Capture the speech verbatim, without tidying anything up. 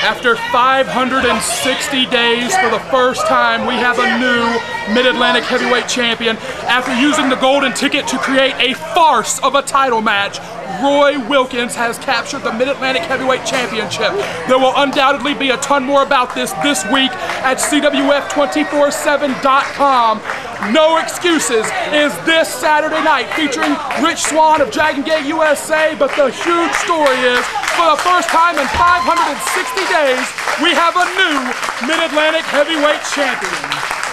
After five hundred sixty days, for the first time, we have a new Mid-Atlantic Heavyweight Champion. After using the golden ticket to create a farce of a title match, Roy Wilkins has captured the Mid-Atlantic Heavyweight Championship. There will undoubtedly be a ton more about this this week at C W F two forty-seven dot com. No Excuses is this Saturday night, featuring Rich Swan of Dragon Gate U S A, but the huge story is, for the first time in five hundred sixty days, we have a new Mid-Atlantic Heavyweight Champion.